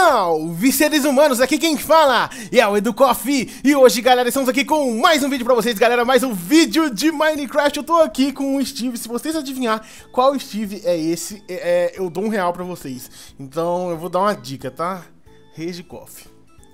Salve, seres humanos, aqui quem fala é o EduCoffee. E hoje, galera, estamos aqui com mais um vídeo pra vocês, galera. Mais um vídeo de Minecraft. Eu tô aqui com o Steve. Se vocês adivinhar qual Steve é esse, eu dou R$1 pra vocês. Então eu vou dar uma dica, tá? Rage Coffee.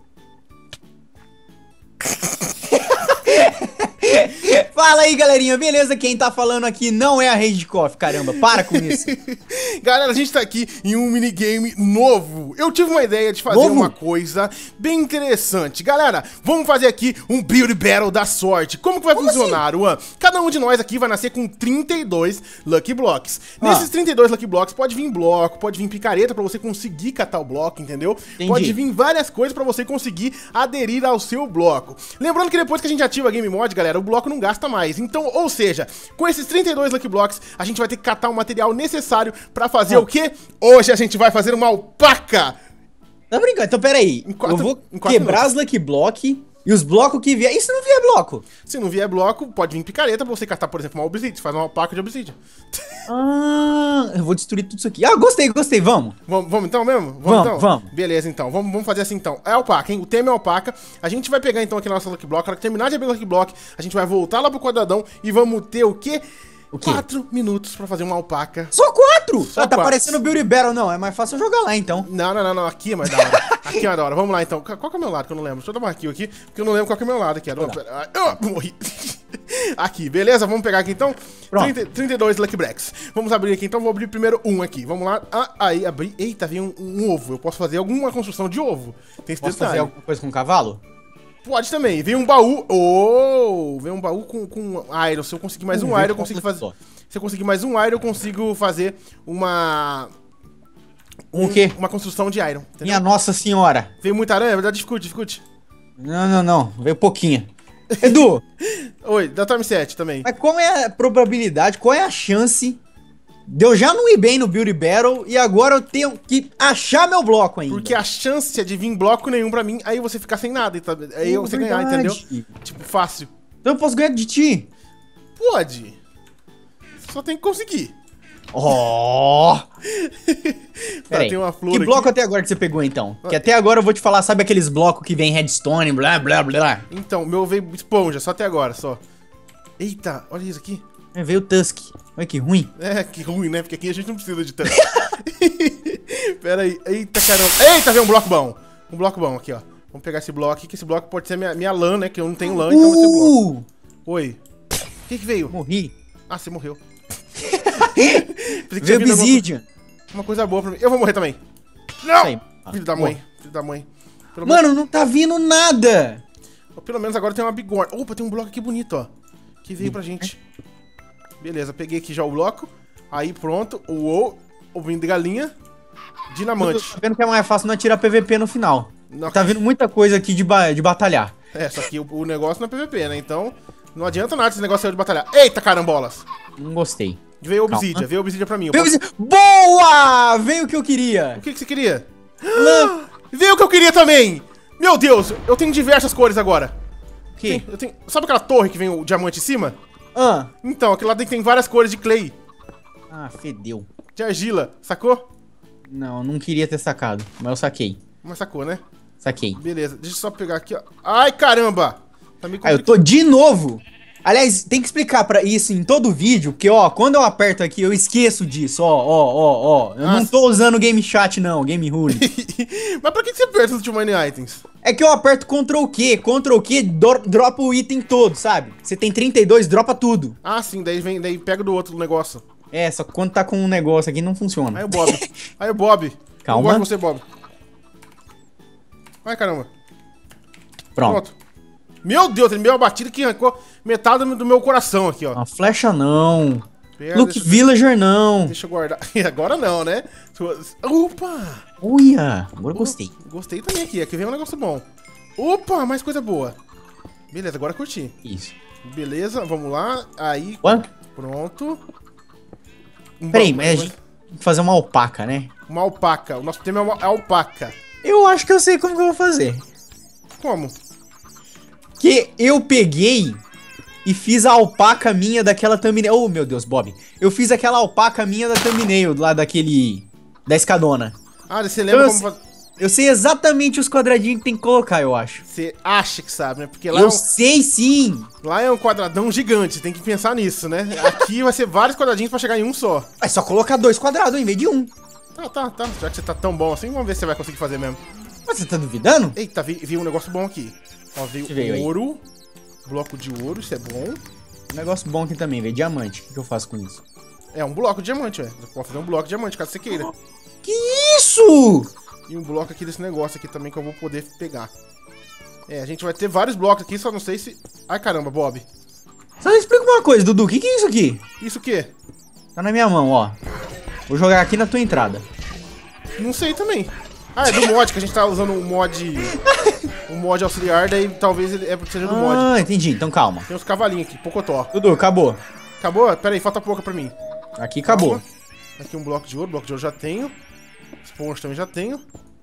Fala aí, galerinha, beleza? Quem tá falando aqui não é a Rage Coffee, caramba, para com isso. Galera, a gente tá aqui em um minigame novo. Eu tive uma ideia de fazer uma coisa bem interessante. Galera, vamos fazer aqui um Build Battle da sorte. Como que vai funcionar, Juan? Cada um de nós aqui vai nascer com 32 Lucky Blocks. Nesses 32 Lucky Blocks pode vir bloco, pode vir picareta pra você conseguir catar o bloco, entendeu? Entendi. Pode vir várias coisas pra você conseguir aderir ao seu bloco. Lembrando que depois que a gente ativa a Game Mod, galera, o bloco não gasta mais. Então, ou seja, com esses 32 Lucky Blocks, a gente vai ter que catar o material necessário pra fazer o quê? Hoje a gente vai fazer uma alpaca! Tá brincando? Então, peraí. Eu vou quebrar as Lucky Block e os blocos que vier... E se não vier bloco? Se não vier bloco, pode vir picareta pra você catar, por exemplo, uma obsidian. Você faz uma alpaca de obsidian. Ah, eu vou destruir tudo isso aqui. Ah, gostei, vamos. Vamos então mesmo? Vamos. Beleza, então. Vamos fazer assim, então. É alpaca, hein? O tema é alpaca. A gente vai pegar, então, aqui na nossa Lucky Block. Na hora que terminar de abrir o Lucky Block, a gente vai voltar lá pro quadradão e vamos ter o quê? 4 minutos pra fazer uma alpaca. Só 4? Só tá 4. parecendo Build Battle, não. É mais fácil eu jogar lá, então. Não. Aqui é mais da hora. Aqui é mais da hora. Vamos lá, então. Qual que é o meu lado, que eu não lembro? Deixa eu dar uma kill aqui, porque eu não lembro qual que é o meu lado aqui. Morri. Aqui, beleza? Vamos pegar aqui, então. 32 Lucky Blocks. Vamos abrir aqui, então. Vou abrir primeiro um aqui. Vamos lá. Aí, abri. Eita, veio um ovo. Eu posso fazer alguma construção de ovo. Tem esse Posso detalhe. fazer alguma coisa com um cavalo? Pode também. Veio um baú. Veio um baú com iron. Se eu conseguir mais um iron, eu consigo fazer... Se eu conseguir mais um iron, eu consigo fazer uma... O quê? Uma construção de iron. Entendeu? Minha Nossa Senhora. Veio muita aranha? É verdade, dificulte. Não. Veio pouquinha. Edu. Oi, dá time 7 também. Mas qual é a probabilidade, qual é a chance de eu já não ir bem no Build Battle e agora eu tenho que achar meu bloco ainda? Porque a chance é de vir bloco nenhum pra mim, aí você ficar sem nada. Aí você ganhar, entendeu? Tipo, fácil. Então eu posso ganhar de ti? Pode. Só tem que conseguir. Peraí, tem uma flor que aqui. bloco até agora que você pegou, então? Que até agora eu vou te falar, sabe aqueles blocos que vem redstone, blá, blá, blá? Então, meu veio esponja, só até agora, só. Eita, olha isso aqui. Veio Tusk. Olha que ruim. É, que ruim, né? Porque aqui a gente não precisa de tanto. Pera aí. Eita, caramba. Eita, veio um bloco bom. Um bloco bom aqui, ó. Vamos pegar esse bloco aqui, que esse bloco pode ser minha lã, né? Que eu não tenho lã, então vai ser bloco. Oi. O que veio? Morri. Ah, você morreu. Veio Obsidian. Uma coisa boa pra mim. Eu vou morrer também. Não! Aí. Filho da mãe. Filho da mãe. Mano, não tá vindo nada. Pelo menos agora tem uma bigorna. Opa, tem um bloco aqui bonito, ó. Que veio pra gente. Beleza, peguei aqui já o bloco. Aí, pronto. Ovinho de galinha. Dinamante. Tô vendo que é mais fácil não atirar PVP no final. Não. Tá vindo muita coisa aqui de batalhar. É, só que o negócio não é PVP, né? Então, não adianta nada esse negócio aí de batalhar. Eita, carambolas! Não gostei. Veio obsidian, veio obsidian pra mim. Boa! Veio o que eu queria. O que você queria? Lã. Veio o que eu queria também! Meu Deus, eu tenho diversas cores agora. O quê? Sabe aquela torre que vem o diamante em cima? Ah. Então, aquele lá tem várias cores de clay. Ah, fedeu. De argila, sacou? Não queria ter sacado, mas eu saquei. Mas sacou, né? Saquei. Beleza, deixa eu só pegar aqui, ó. Ai, caramba! Tá meio eu tô de novo. Aliás, tem que explicar pra isso em todo vídeo, porque, ó, quando eu aperto aqui, eu esqueço disso, ó. Eu não tô usando Game Chat, não, Game Rule. Mas pra que você aperta os Mine Items? É que eu aperto Ctrl Q, dropa o item todo, sabe? Você tem 32, dropa tudo. Ah, sim, daí pega do outro negócio. É, só que quando tá com um negócio aqui, não funciona. Aí o Bob. Calma. Eu gosto de você, Bob. Ai, caramba. Pronto. Meu Deus, ele me deu uma batida que arrancou metade do meu coração aqui, ó. Uma flecha não. Luke Villager não. Deixa eu guardar. Agora não, né? Opa! Uia, agora eu gostei. Gostei também aqui. Aqui vem um negócio bom. Opa, mais coisa boa. Beleza, agora curti. Isso. Beleza, vamos lá. Aí, What? pronto. Peraí, mas a gente tem que fazer uma alpaca, né? Uma alpaca. O nosso tema é uma alpaca. Eu acho que eu sei como que eu vou fazer. Como? Que eu peguei e fiz a alpaca minha daquela thumbnail. Oh, meu Deus, Bob. Eu fiz aquela alpaca minha da thumbnail, lá daquele... da escadona. Ah, você lembra então, como... Eu sei exatamente os quadradinhos que tem que colocar, eu acho. Você acha que sabe, né? Porque lá Eu sei sim! lá é um quadradão gigante, tem que pensar nisso, né? Aqui vai ser vários quadradinhos pra chegar em um só. É só colocar 2 quadrados em vez de 1. Tá. Já que você tá tão bom assim, vamos ver se você vai conseguir fazer mesmo. Mas você tá duvidando? Eita, veio um negócio bom aqui. Ó, veio ouro. Bloco de ouro, isso é bom. Um negócio bom aqui também, velho. Diamante. O que eu faço com isso? É um bloco de diamante, velho. Pode fazer um bloco de diamante, caso você queira. Que isso? E um bloco aqui desse negócio aqui também que eu vou poder pegar. É, a gente vai ter vários blocos aqui, só não sei se... Ai, caramba, Bob. Só me explica uma coisa, Dudu. O que é isso aqui? Isso o quê? Tá na minha mão, ó. Vou jogar aqui na tua entrada. Não sei também. Ah, é do mod, que a gente tá usando um mod... um mod auxiliar, daí talvez ele seja do mod. Ah, entendi. Então calma. Tem uns cavalinhos aqui, pocotó. Dudu, acabou. Acabou? Pera aí, falta pouca pra mim. Aqui acabou. Calma. Aqui um bloco de ouro já tenho. Esponja também já tenho.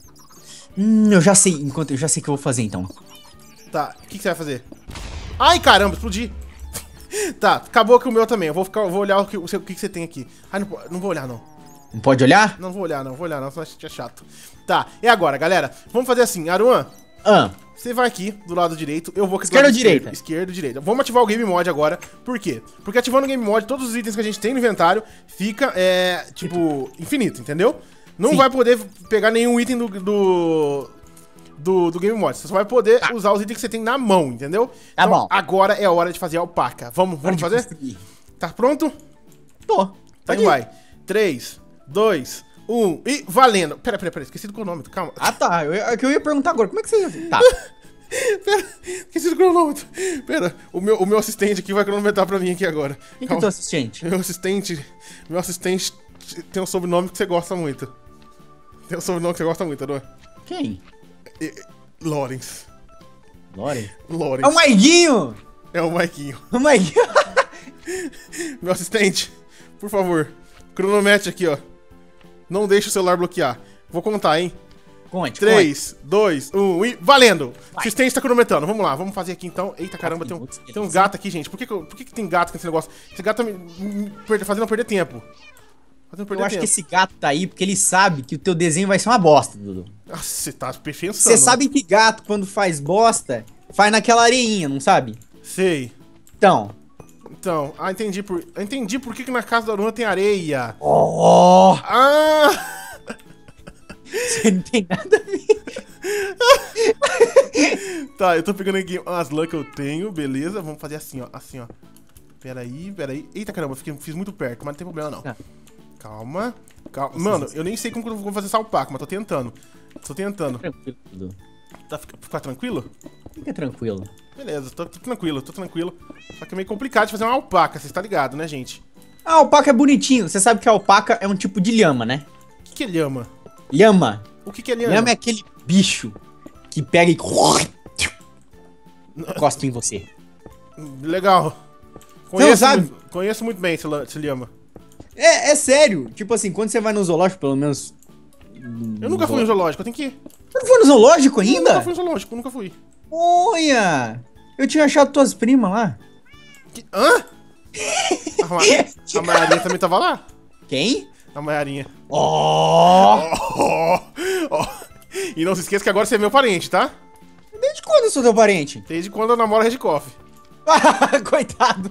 Eu já sei. Eu já sei o que eu vou fazer, então. Tá, o que você vai fazer? Ai, caramba, explodi. Tá, acabou que o meu também. Eu vou olhar o que você tem aqui. Ai, não vou olhar, não. Não pode olhar? Não vou olhar, senão é chato. Tá, e agora, galera? Vamos fazer assim, Aruan. Você vai aqui do lado direito, eu vou aqui do esquerda lado ou direita? Esquerda ou direita. Vamos ativar o Game Mode agora. Por quê? Porque ativando o Game Mode, todos os itens que a gente tem no inventário fica, tipo, infinito, entendeu? Não vai poder pegar nenhum item do Game Mode. Você só vai poder usar os itens que você tem na mão, entendeu? Tá então, bom. agora é a hora de fazer a alpaca. Vamos fazer? Construir. Tá pronto? Tô. Então vai. 3, 2, 1 e valendo. Pera, esqueci do cronômetro, calma. Ah, tá. Eu ia perguntar agora. Como é que você... Tá. Pera, esqueci do cronômetro. Pera, o meu assistente aqui vai cronometrar pra mim aqui agora. Quem que é o teu assistente? Meu assistente tem um sobrenome que você gosta muito. Tem um sobrenome que você gosta muito, Aruan. Quem? Lawrence. Lore? Lawrence. É o Maiguinho! É o Maiquinho. O Maiguinho. Meu assistente, por favor, cronometre aqui, ó. Não deixe o celular bloquear. Vou contar, hein? Conte, 3, 2, 1 e valendo! O assistente tá cronometrando. Vamos lá, vamos fazer aqui então. Eita caramba, tem um gato aqui, gente. Por que tem gato nesse negócio? Esse gato tá me fazendo eu perder tempo. Eu acho que esse gato tá aí porque ele sabe que o teu desenho vai ser uma bosta, Dudu. Nossa, você tá pensando. Você sabe que gato, quando faz bosta, faz naquela areinha, não sabe? Sei. Então, entendi por que na casa da Aruan tem areia. Oh! Ah! Você não tem nada a ver. Tá, eu tô pegando aqui as lãs que eu tenho, beleza. Vamos fazer assim, ó. Assim, ó. Pera aí. Eita, caramba, fiz muito perto, mas não tem problema, não. Calma. Mano, eu nem sei como que eu vou fazer essa alpaca, mas tô tentando. Tranquilo, Dudu. Tá, ficar tranquilo? Fica tranquilo. Beleza, tô tranquilo. Só que é meio complicado de fazer uma alpaca, você tá ligado, né, gente? A alpaca é bonitinho. Você sabe que a alpaca é um tipo de lhama, né? O que é lhama? Lhama. O que é lhama? Lhama é aquele bicho que pega e... Encosta em você. Legal. Conheço muito bem esse lhama. É sério. Tipo assim, quando você vai no zoológico, pelo menos... Eu nunca fui no zoológico, eu tenho que ir. Você não foi no zoológico ainda? Eu nunca fui no zoológico, nunca fui. Olha! Eu tinha achado tuas primas lá. Hã? A Maiarinha também tava lá? Quem? A Maiarinha. Oh! E não se esqueça que agora você é meu parente, tá? Desde quando eu sou teu parente? Desde quando eu namoro a Redcoff. Coitado.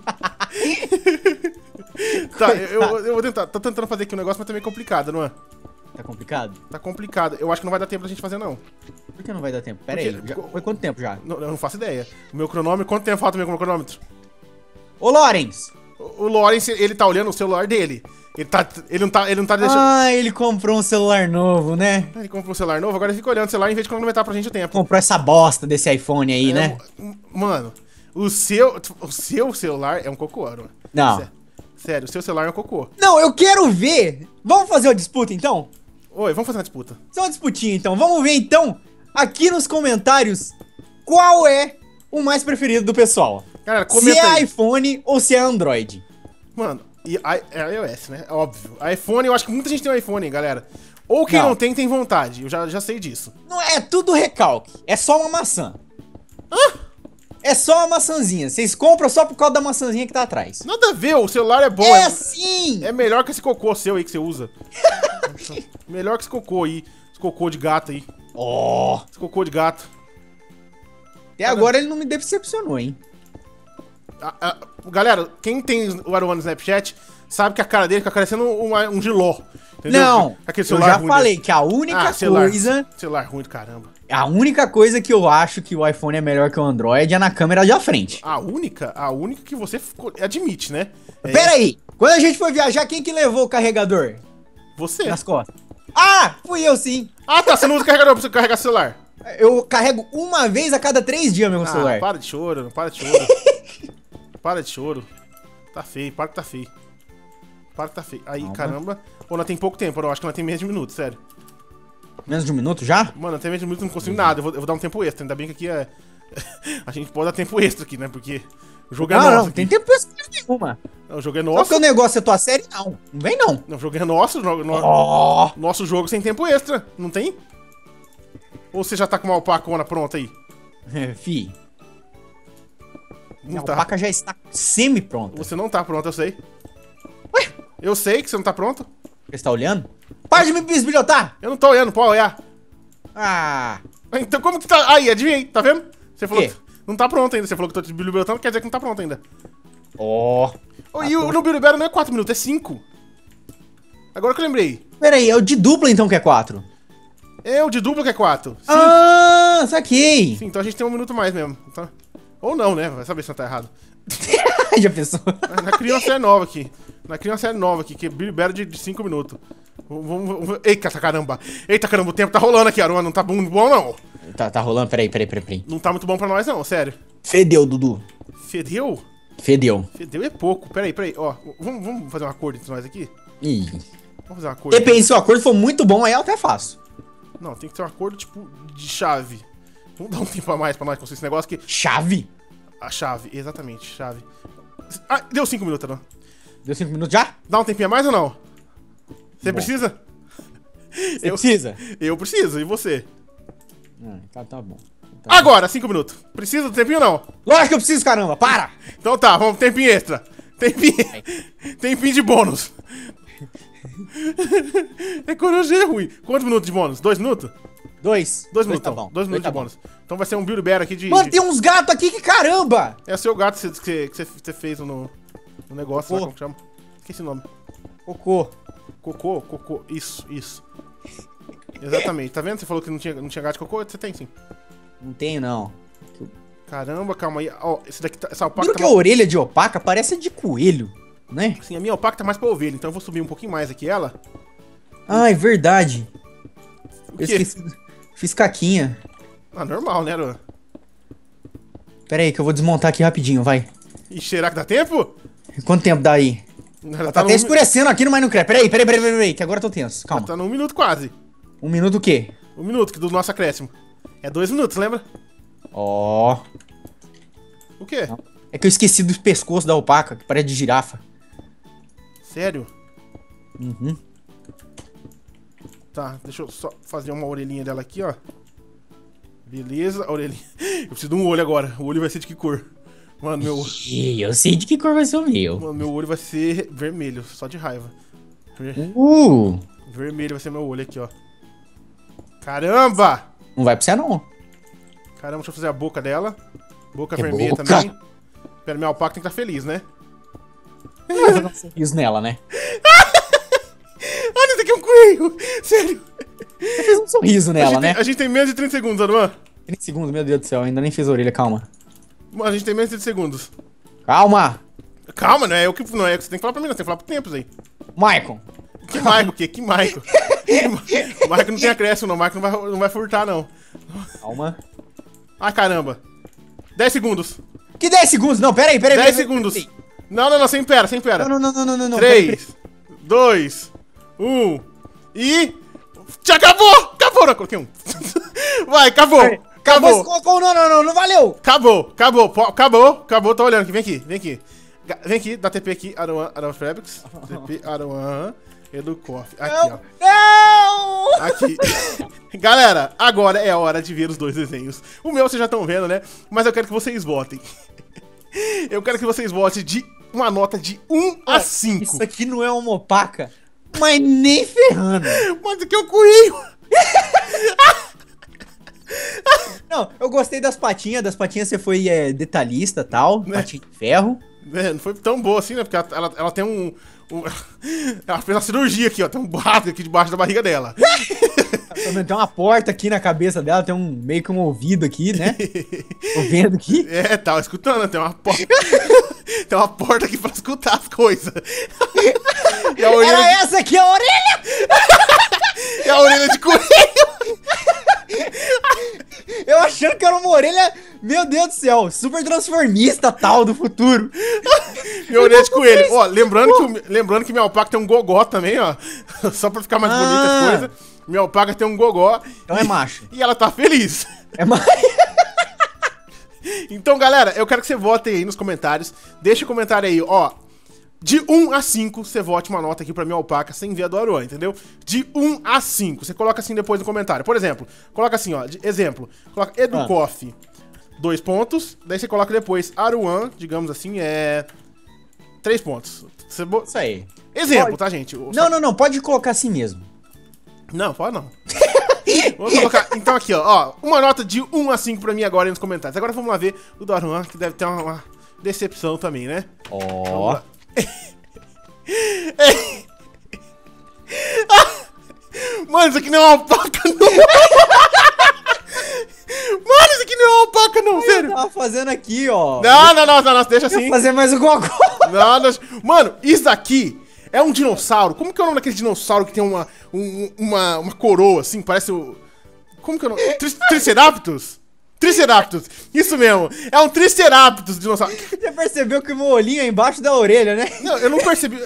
Tá, eu vou tentar. Tô tentando fazer aqui um negócio, mas tá meio complicado, não é? Tá complicado? Tá complicado. Eu acho que não vai dar tempo pra gente fazer, não. Por que não vai dar tempo? Pera aí, foi quanto tempo já? Eu não faço ideia. O meu cronômetro, quanto tempo falta o meu cronômetro? Ô, Lawrence! O Lawrence, ele tá olhando o celular dele. Ele não tá deixando... Ah, ele comprou um celular novo, né? Ele comprou um celular novo, agora ele fica olhando o celular em vez de cronometrar pra gente o tempo. Comprou essa bosta desse iPhone aí, né? Mano, o seu celular é um cocô, mano. Não. Sério, o seu celular é um cocô. Não, eu quero ver! Vamos fazer uma disputa, então? Oi, vamos fazer uma disputa. Só uma disputinha, então. Vamos ver, então, aqui nos comentários, qual é o mais preferido do pessoal. Galera, comenta se é aí. iPhone ou se é Android. Mano, é iOS, né? É óbvio. iPhone, eu acho que muita gente tem um iPhone, hein, galera. Ou quem não tem vontade. Eu já sei disso. Não é tudo recalque. É só uma maçã. Hã? É só uma maçãzinha. Vocês compram só por causa da maçãzinha que tá atrás. Nada a ver, o celular é bom. É sim! É melhor que esse cocô seu aí que você usa. Melhor que esse cocô aí. Esse cocô de gato aí. Ó. Esse cocô de gato. Até agora ele não me decepcionou, hein? Galera, quem tem o Aruan no Snapchat sabe que a cara dele fica parecendo um giló. Entendeu? Não, aquele eu já falei dele. Que a única coisa... Celular ruim do caramba. A única coisa que eu acho que o iPhone é melhor que o Android é na câmera de frente. A única que você admite, né? Pera aí, quando a gente foi viajar, quem que levou o carregador? Você. Nas costas. Ah, fui eu sim. Ah, tá, você não usa carregador pra você carregar celular. Eu carrego uma vez a cada 3 dias meu celular. Para de choro, para de choro. Para de choro. Tá feio, para que tá feio. Para que tá feio. Aí, caramba. Pô, nós tem pouco tempo, eu acho que nós tem menos de 1 minuto, sério. Menos de 1 minuto já? Mano, até menos de 1 minuto eu não consigo nada. Eu vou dar um tempo extra. Ainda bem que aqui é. A gente pode dar tempo extra aqui, né? Porque o jogo é nosso. Não, tem tempo extra nenhuma. Não, o jogo é nosso. Só que o negócio é tua série, não. Não vem, não. Não, o jogo é nosso. Nosso jogo sem tempo extra. Não tem? Ou você já tá com uma alpacona pronta aí? Fi. Não a tá. alpaca já está semi-pronta. Você não tá pronto, eu sei. Ué? Eu sei que você não tá pronto. Você tá olhando? Para de me bisbilhotar! Eu não tô olhando, pode olhar. Ah. Então como que tá? Aí, adivinhei, tá vendo? Você falou que não tá pronto ainda. Você falou que eu tô te bisbilhotando, quer dizer que não tá pronto ainda. Ó. E no Bilibero não é 4 minutos, é 5. Agora que eu lembrei. Pera aí, é o de dupla então que é 4. É, o de dupla que é 4. Sim. Ah, saquei. Sim, então a gente tem 1 minuto mais mesmo. Então... Ou não, né? Vai saber se não tá errado. Já pensou? Na criança é nova aqui. Na criança é nova aqui, que é Bilibero de 5 minutos. Vamos. Eita caramba! Eita caramba, o tempo tá rolando aqui, Aruan. Não tá bom, não. Tá rolando, peraí. Não tá muito bom pra nós, não, sério. Fedeu, Dudu. Fedeu? Fedeu. Fedeu é pouco. Peraí. Ó, vamos fazer um acordo entre nós aqui? Ih. Vamos fazer um acordo. Depende, se o acordo for muito bom, aí eu até faço. Não, tem que ter um acordo, tipo, de chave. Vamos dar um tempo a mais pra nós construir esse negócio aqui. Chave? A chave, exatamente, chave. Ah, deu 5 minutos, Aruan. Deu 5 minutos já? Dá um tempinho a mais ou não? Você precisa? Você precisa? Eu preciso, e você? Tá bom. Agora, 5 minutos. Precisa do tempinho ou não? Lógico que eu preciso, caramba, para! Então tá, vamos, tempinho extra. Tempinho de bônus. É quando eu ruim. Quantos minutos de bônus? 2 minutos? 2. 2 minutos, tá então. bom. 2 minutos tá de bônus. Então vai ser um Build Bear aqui de... Mano, tem uns gatos aqui que caramba! É o seu gato que você fez no negócio, lá, como que chama? Esqueci o nome. Cocô. Cocô. Isso. Exatamente. Tá vendo? Você falou que não tinha gato de cocô? Você tem sim. Não tenho, não. Caramba, calma aí. Ó, esse daqui essa alpaca Viram que a orelha de alpaca parece de coelho, né? Sim, a minha alpaca tá mais pra ovelha, então eu vou subir um pouquinho mais aqui ela. Ah, é verdade. O quê? Eu esqueci. Fiz caquinha. Ah, normal, né, Aruan? Pera aí que eu vou desmontar aqui rapidinho, vai. E será que dá tempo? Quanto tempo dá aí? Tá até escurecendo aqui no Minecraft. Peraí, que agora eu tô tenso. Calma. Tá no 1 minuto quase. 1 minuto o quê? 1 minuto que do nosso acréscimo. É 2 minutos, lembra? Ó. O quê? É que eu esqueci do pescoço da alpaca, que parece de girafa. Sério? Uhum. Tá, deixa eu só fazer uma orelhinha dela aqui, ó. Beleza, a orelhinha. Eu preciso de um olho agora. O olho vai ser de que cor? Mano, meu... Eu sei de que cor vai ser o meu. Mano, meu olho vai ser vermelho, só de raiva. Vermelho vai ser meu olho aqui, ó. Caramba! Não vai pra você, não. Caramba, deixa eu fazer a boca dela. Boca vermelha também. Pera, minha alpaca tem que estar feliz, né? Vai fazer um sorriso nela, né? Olha, isso aqui é um coelho! Sério! Você fez um sorriso nela, né? A gente tem menos de 30 segundos, Aruan. 30 segundos, meu Deus do céu, ainda nem fiz a orelha, calma. Mano, a gente tem menos de 30 segundos. Calma! Calma, não é o que você tem que falar pra mim, não. Você tem que falar pro tempos aí. Maicon! Que Maicon, o quê? Que Maicon? O Maicon não tem acréscimo, não. O Maicon não vai furtar, não. Calma. Ai, caramba. 10 segundos. Que 10 segundos? Não, peraí. 10 segundos. Não, sem pera. Não. 3, 2, 1 e... Já acabou! Não, coloquei um. Vai, acabou! Não valeu! Acabou, tô olhando aqui, vem aqui, dá TP aqui, Aruan Fabrics, TP Aruan Educoff, aqui ó. Não! Aqui. Galera, agora é a hora de ver os 2 desenhos. O meu vocês já estão vendo, né? Mas eu quero que vocês votem. Eu quero que vocês votem de uma nota de 1 a 5. Isso aqui não é uma opaca, mas nem ferrando. Mas aqui é um coelho. Não, eu gostei das patinhas você foi detalhista e tal, patinha de ferro. Não foi tão boa assim, né? Porque ela tem ela fez uma cirurgia aqui, ó. Tem um buraco aqui debaixo da barriga dela. Tem uma porta aqui na cabeça dela, tem meio que um ouvido aqui, né? Tô vendo aqui. Tava escutando, tem uma porta. Tem uma porta aqui pra escutar as coisas. E a orelha era essa aqui, a orelha! E a orelha de coelho! Eu achando que era uma orelha, meu Deus do céu, super transformista tal do futuro. Minha orelha de coelho. Ó, lembrando que minha alpaca tem um gogó também, ó. Só pra ficar mais bonita as coisas. Minha alpaca tem um gogó. Então é macho. E ela tá feliz. É macho. Então, galera, eu quero que você vote aí nos comentários. Deixa o comentário aí, ó. De 1 a 5, você vote uma nota aqui pra minha alpaca sem ver a do Aruan, entendeu? De 1 a 5. Você coloca assim depois no comentário. Por exemplo, coloca assim, ó. Exemplo. Coloca Educoff, 2 pontos. Daí você coloca depois Aruan, digamos assim, 3 pontos. Isso aí. Exemplo, pode. Tá, gente? Não. Pode colocar assim mesmo. Não, pode não. Vou colocar, então aqui, ó. Uma nota de 1 a 5 pra mim agora aí nos comentários. Agora vamos lá ver o do Aruan, que deve ter uma decepção também, né? Ó. Mano, isso aqui não é uma alpaca, não. Mano, isso aqui não é uma alpaca, não, sério. Eu tava fazendo aqui, ó. Não, deixa assim. Vou fazer mais um gogó. Não. Mano, isso aqui é um dinossauro. Como que é o nome daquele dinossauro que tem uma coroa, assim, parece o... Como que é o nome? Triceratops? Triceratops, isso mesmo. É um Triceratops dinossauro. Você percebeu que o meu olhinho é embaixo da orelha, né? Não, eu não percebi.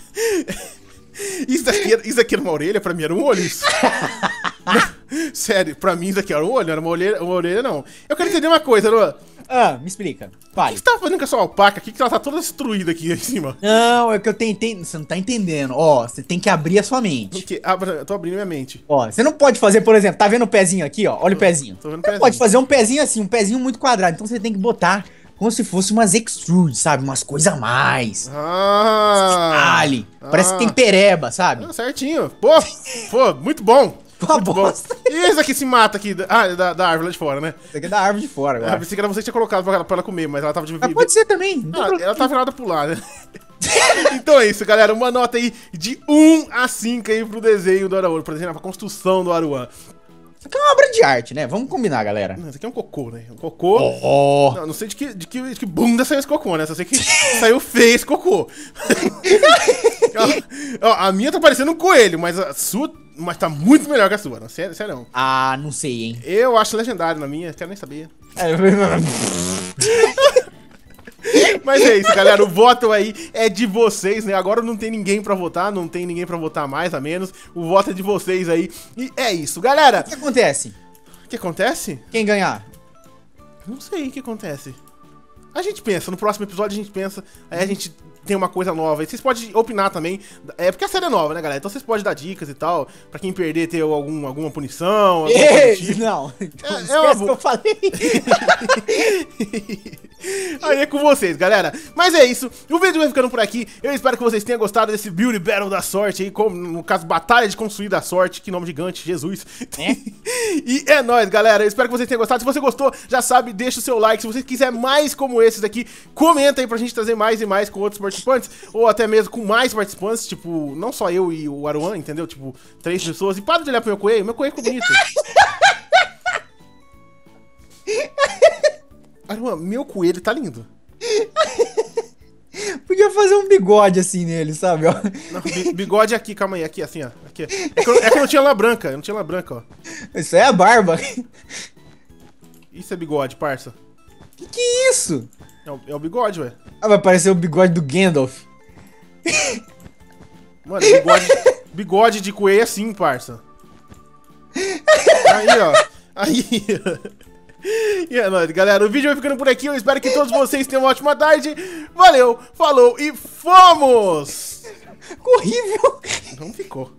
Isso aqui era uma orelha? Pra mim era um olho isso. Sério, pra mim isso aqui era um olho, não era uma orelha não. Eu quero entender uma coisa, Luan. Me explica. Fale. O que você tava fazendo com a sua alpaca aqui, que ela tá toda destruída aqui em cima? Não, é que eu tentei... Você não tá entendendo. Ó, você tem que abrir a sua mente. Eu tô abrindo minha mente. Ó, você não pode fazer, por exemplo, tá vendo o pezinho aqui, ó? Olha o pezinho. Tô vendo o pezinho. Você pode fazer um pezinho assim, um pezinho muito quadrado. Então você tem que botar como se fosse umas extrude, sabe? Umas coisas a mais. Detalhe. Parece que tem pereba, sabe? Certinho. Pô, muito bom. Uma bosta. E esse aqui se mata aqui, da árvore lá de fora, né? Esse aqui é da árvore de fora agora. Pensei que era você que tinha colocado pra ela comer, mas ela tava de... Pode ser também. Ela tá virada pro lado, né? Então é isso, galera. Uma nota aí de 1 a 5 aí pro desenho do Aruan, pra desenhar, pra construção do Aruan. Isso aqui é uma obra de arte, né? Vamos combinar, galera. Isso aqui é um cocô, né? Um cocô. Não sei de que bunda saiu esse cocô, né? Só sei que saiu feio esse cocô. Ó, a minha tá parecendo um coelho, mas a sua... Mas tá muito melhor que a sua, não. Sério não. Não sei, hein. Eu acho legendário na minha, quero nem saber. Mas é isso, galera. O voto aí é de vocês, né? Agora não tem ninguém pra votar, não tem ninguém pra votar mais, a menos. O voto é de vocês aí. E é isso, galera. O que acontece? O que acontece? Quem ganhar? Não sei o que acontece. A gente pensa, no próximo episódio a gente pensa, aí a gente tem uma coisa nova. E vocês podem opinar também, porque a série é nova, né, galera? Então vocês podem dar dicas e tal, pra quem perder ter alguma punição. Não, então é que eu falei. Aí é com vocês, galera. Mas é isso, o vídeo vai ficando por aqui. Eu espero que vocês tenham gostado desse Beauty Battle da Sorte aí, como no caso, Batalha de Construir da Sorte. Que nome gigante, Jesus. E é nóis, galera. Eu espero que vocês tenham gostado. Se você gostou, já sabe, deixa o seu like. Se você quiser mais como esses aqui, comenta aí pra gente trazer mais e mais com outros participantes, ou até mesmo com mais participantes, tipo, não só eu e o Aruan, entendeu? Tipo, 3 pessoas. E para de olhar pro meu coelho ficou bonito. Aruan, meu coelho tá lindo. Podia fazer um bigode assim nele, sabe? Ó. Não, bigode aqui, calma aí, aqui, assim, ó. Aqui. É que eu não tinha lã branca, ó. Isso aí é barba. Isso é bigode, parça. Que é isso? É o bigode, ué. Vai parecer o bigode do Gandalf. Mano, bigode de coelho é assim, parça. Aí, ó. Aí. E é nóis, galera. O vídeo vai ficando por aqui. Eu espero que todos vocês tenham uma ótima tarde. Valeu, falou e fomos! Horrível! Não ficou.